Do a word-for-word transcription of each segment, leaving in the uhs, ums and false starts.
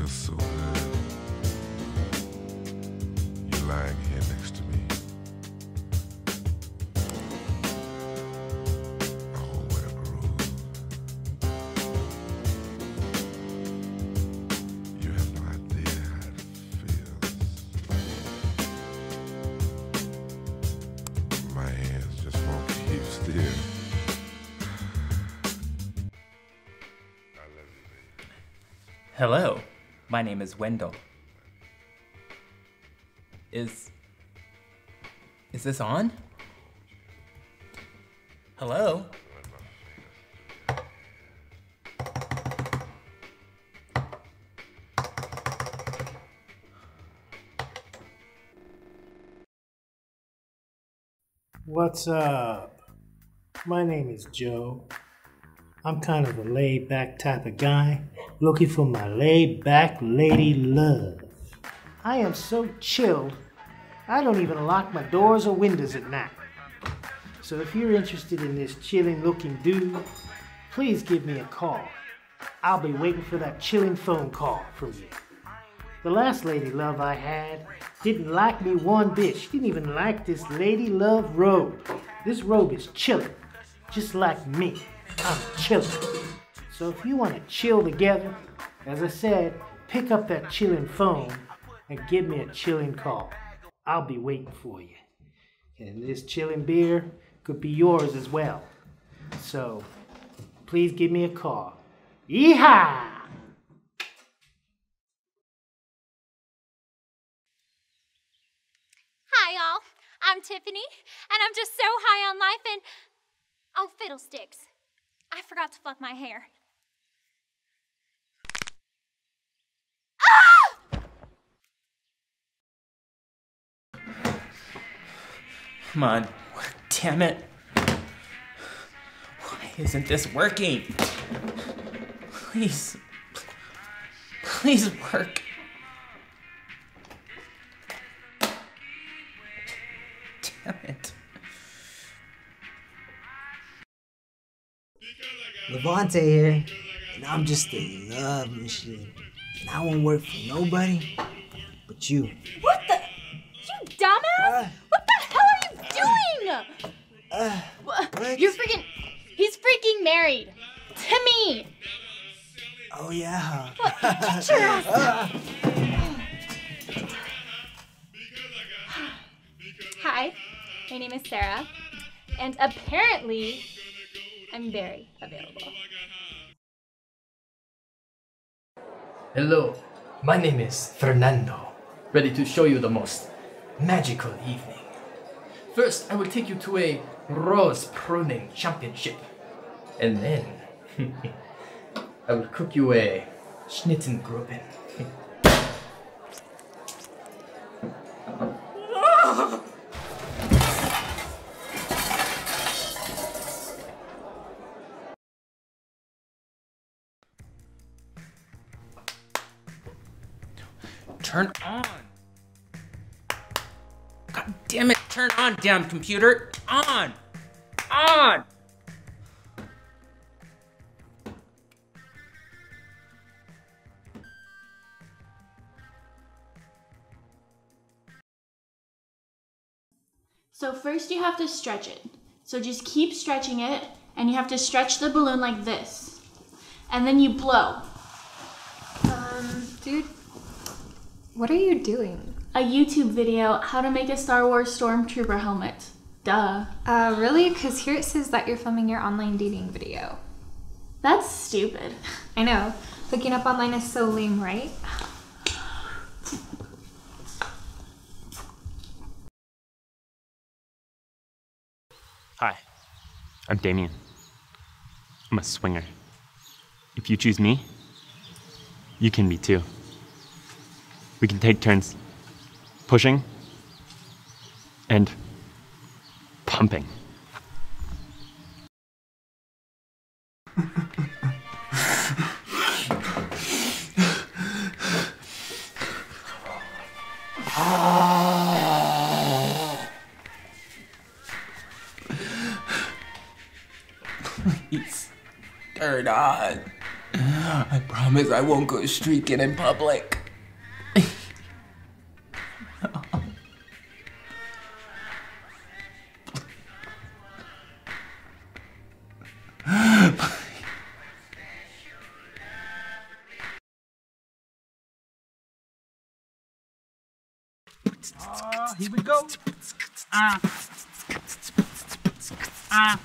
feels so good. You're lying here next to me. Oh, what a groove. You have no idea how it feels. My hands just won't keep still. Hello, my name is Wendell. Is... Is this on? Hello? What's up? My name is Joe. I'm kind of a laid-back type of guy, looking for my laid-back lady love. I am so chilled, I don't even lock my doors or windows at night. So if you're interested in this chilling-looking dude, please give me a call. I'll be waiting for that chilling phone call from you. The last lady love I had didn't like me one bit. She didn't even like this lady love robe. This robe is chilling, just like me. I'm chilling. So if you want to chill together, as I said, pick up that chilling phone and give me a chilling call. I'll be waiting for you. And this chilling beer could be yours as well. So please give me a call. Yeehaw! Hi y'all, I'm Tiffany, and I'm just so high on life and... Oh, fiddlesticks. I forgot to fuck my hair. Ah! Come on, damn it. Why isn't this working? Please, please work. Damn it. Levante here, and I'm just a love machine. And I won't work for nobody but you. What the? You dumbass? Uh, what the hell are you doing? Uh, what? You're freaking... He's freaking married. To me. Oh, yeah. What? Get your ass uh. Hi, my name is Sarah, and apparently I'm very available. Hello, my name is Fernando, ready to show you the most magical evening. First, I will take you to a rose pruning championship, and then I will cook you a Schnitzengruben. Turn on. God damn it, turn on, damn computer. On. On. So first you have to stretch it. So just keep stretching it, and you have to stretch the balloon like this. And then you blow. Um, dude, what are you doing? A YouTube video, how to make a Star Wars Stormtrooper helmet. Duh. Uh, really? Because here it says that you're filming your online dating video. That's stupid. I know. Hooking up online is so lame, right? Hi, I'm Damien. I'm a swinger. If you choose me, you can be too. We can take turns pushing and pumping. Please, turn on. I promise I won't go streaking in public. Uh, here we go. Ah. Ah.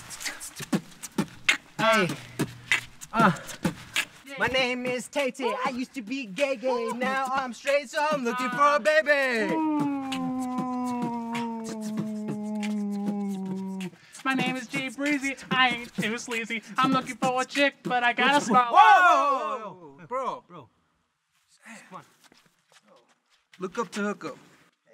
Hey. Uh, my name is Tay Tay. I used to be gay gay. Now I'm straight, so I'm looking for a baby. My name is Jay Breezy. I ain't too sleazy. I'm looking for a chick, but I got a smile. Whoa, whoa, whoa, whoa. Bro, bro. Come on. Look up to hook up.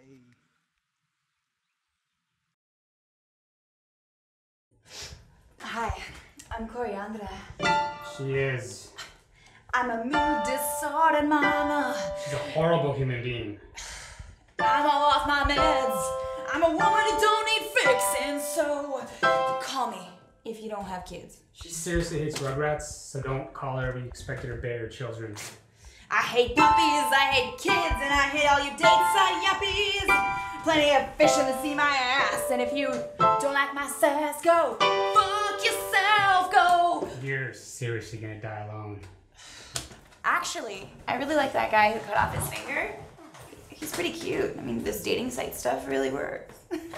Hi, I'm Coriandra. She is. I'm a mood disordered mama. She's a horrible human being. I'm all off my meds. I'm a woman who don't need fixing, so call me if you don't have kids. She seriously hates Rugrats, so don't call her if you expect her to bear your children. I hate puppies, I hate kids, and I hate all you date-side yuppies. Plenty of fish in the sea, my ass, and if you don't like my sass, go fuck yourself, go. You're seriously gonna die alone. Actually, I really like that guy who cut off his finger. He's pretty cute. I mean, this dating site stuff really works.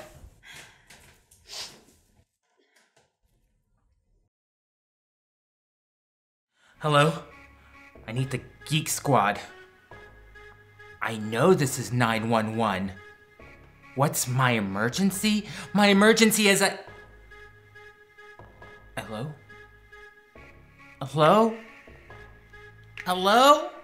Hello? I need the Geek Squad. I know this is nine one one. What's my emergency? My emergency is a... Hello? Hello? Hello?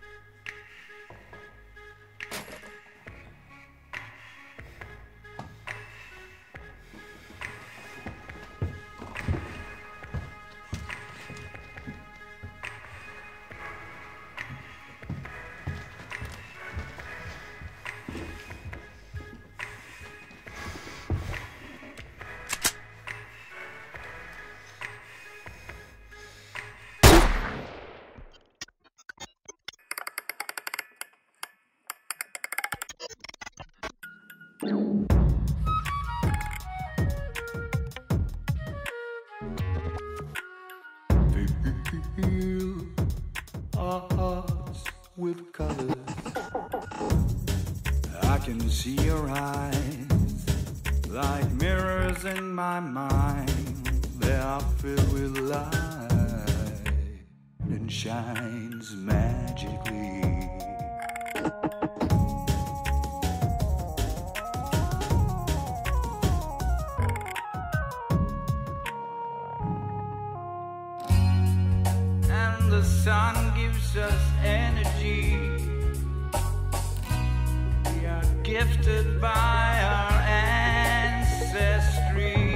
Fill our hearts with colors. I can see your eyes like mirrors in my mind. They are filled with light and shines magically. The sun gives us energy. We are gifted by our ancestry.